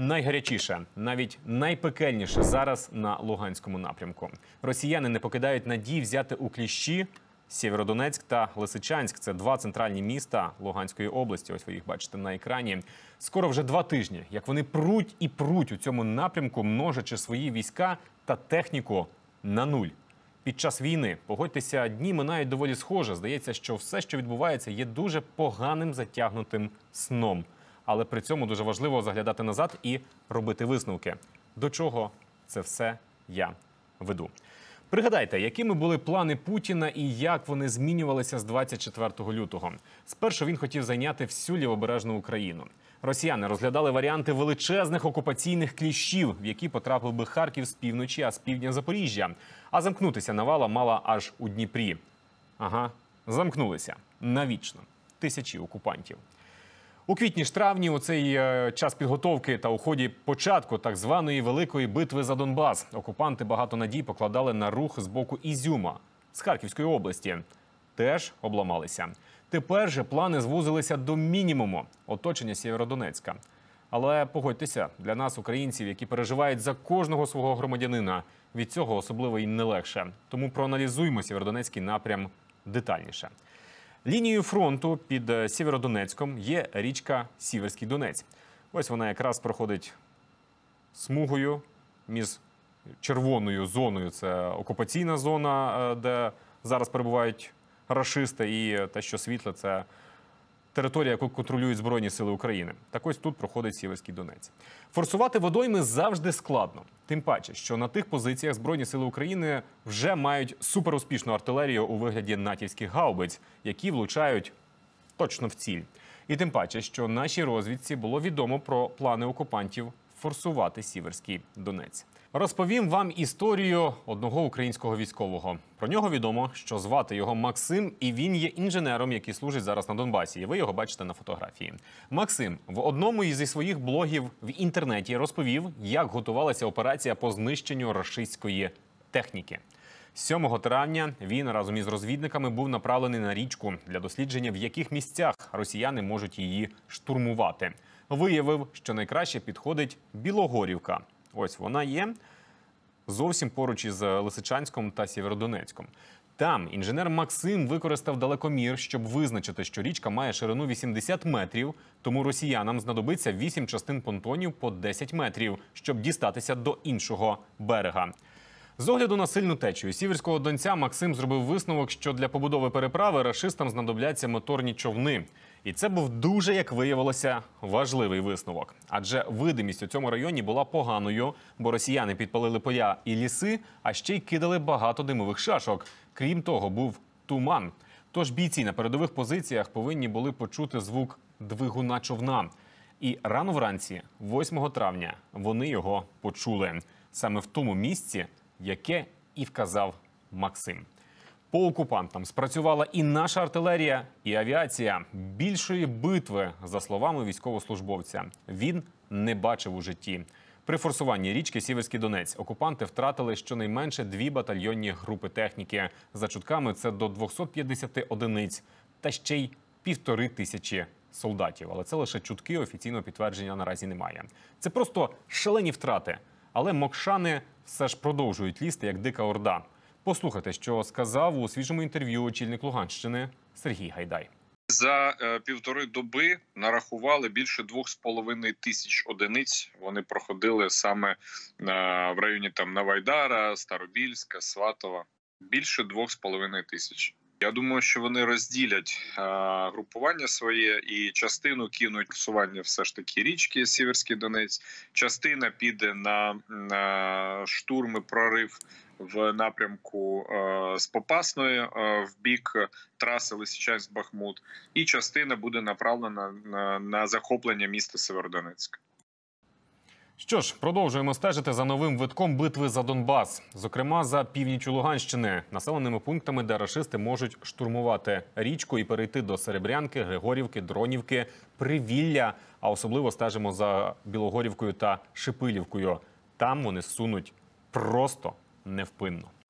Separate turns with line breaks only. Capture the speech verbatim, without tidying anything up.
Найгарячіше, навіть найпекельніше зараз на Луганському напрямку. Росіяни не покидають надії взяти у кліщі Сєвєродонецьк та Лисичанськ. Це два центральні міста Луганської області. Ось ви їх бачите на екрані. Скоро вже два тижні, як вони пруть і пруть у цьому напрямку, множачи свої війська та техніку на нуль. Під час війни, погодьтеся, дні минають доволі схоже. Здається, що все, що відбувається, є дуже поганим затягнутим сном. Але при цьому дуже важливо заглядати назад і робити висновки. До чого це все я веду. Пригадайте, якими були плани Путіна і як вони змінювалися з двадцять четвертого лютого. Спершу він хотів зайняти всю лівобережну Україну. Росіяни розглядали варіанти величезних окупаційних кліщів, в які потрапив би Харків з півночі, а з півдня Запоріжжя. А замкнутися навала мала аж у Дніпрі. Ага, замкнулися. Навічно. Тисячі окупантів. У квітні ж травні, у цей е, час підготовки та у ході початку так званої Великої битви за Донбас, окупанти багато надій покладали на рух з боку Ізюма, з Харківської області. Теж обламалися. Тепер же плани звузилися до мінімуму – оточення Сєвєродонецька. Але погодьтеся, для нас, українців, які переживають за кожного свого громадянина, від цього особливо і не легше. Тому проаналізуймо Сєвєродонецький напрям детальніше. Лінією фронту під Сєвєродонецьком є річка Сіверський Донець. Ось вона якраз проходить смугою між червоною зоною. Це окупаційна зона, де зараз перебувають рашисти, і те, що світле – це територія, яку контролюють Збройні сили України. Так ось тут проходить Сіверський Донець. Форсувати водойми завжди складно. Тим паче, що на тих позиціях Збройні сили України вже мають суперуспішну артилерію у вигляді натівських гаубиць, які влучають точно в ціль. І тим паче, що нашій розвідці було відомо про плани окупантів форсувати Сіверський Донець. Розповім вам історію одного українського військового. Про нього відомо, що звати його Максим, і він є інженером, який служить зараз на Донбасі. І ви його бачите на фотографії. Максим в одному із своїх блогів в інтернеті розповів, як готувалася операція по знищенню рашистської техніки. сьомого травня він разом із розвідниками був направлений на річку для дослідження, в яких місцях росіяни можуть її штурмувати. Виявив, що найкраще підходить Білогорівка. Ось вона є зовсім поруч із Лисичанськом та Сєвєродонецьком. Там інженер Максим використав далекомір, щоб визначити, що річка має ширину вісімдесят метрів, тому росіянам знадобиться вісім частин понтонів по десять метрів, щоб дістатися до іншого берега. З огляду на сильну течію Сіверського Донця Максим зробив висновок, що для побудови переправи рашистам знадобляться моторні човни. І це був дуже, як виявилося, важливий висновок. Адже видимість у цьому районі була поганою, бо росіяни підпалили поля і ліси, а ще й кидали багато димових шашок. Крім того, був туман. Тож бійці на передових позиціях повинні були почути звук двигуна човна. І рано вранці, восьмого травня, вони його почули. Саме в тому місці, яке і вказав Максим. По окупантам спрацювала і наша артилерія, і авіація. Більшої битви, за словами військовослужбовця, він не бачив у житті. При форсуванні річки Сіверський Донець окупанти втратили щонайменше дві батальйонні групи техніки. За чутками це до двохсот п'ятдесяти одиниць та ще й півтори тисячі солдатів. Але це лише чутки, офіційного підтвердження наразі немає. Це просто шалені втрати. Але мокшани все ж продовжують лізти, як дика орда. Послухайте, що сказав у свіжому інтерв'ю очільник Луганщини Сергій Гайдай.
За е, півтори доби нарахували більше двох з половиною тисяч одиниць. Вони проходили саме е, в районі там Новайдара, Старобільська, Сватова. Більше двох з половиною тисяч. Я думаю, що вони розділять е, групування своє і частину кинуть форсування все ж таки річки Сіверський Донець. Частина піде на, на штурм і прорив в напрямку е, з Попасної е, в бік траси Лисичанськ-Бахмут. І частина буде направлена на, на захоплення міста Сєвєродонецьк.
Що ж, продовжуємо стежити за новим витком битви за Донбас. Зокрема, за північчю Луганщини, населеними пунктами, де рашисти можуть штурмувати річку і перейти до Серебрянки, Григорівки, Дронівки, Привілля. А особливо стежимо за Білогорівкою та Шипилівкою. Там вони сунуть просто невпинно.